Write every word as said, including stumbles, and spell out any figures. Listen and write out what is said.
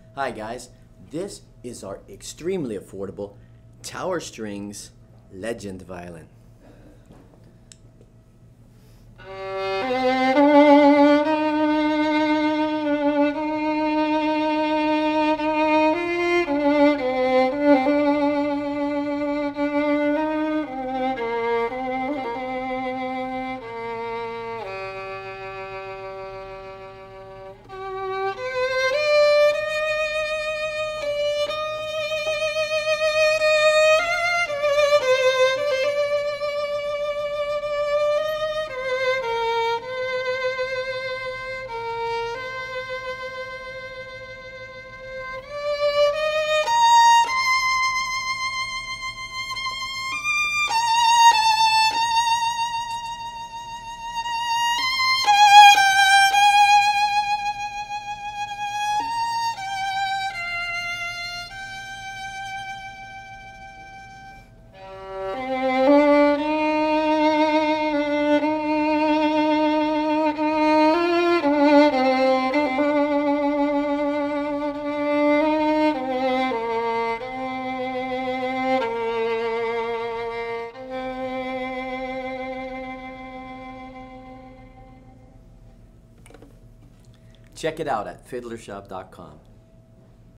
Hi guys, this is our extremely affordable Tower Strings Legend violin. Check it out at fiddler shop dot com.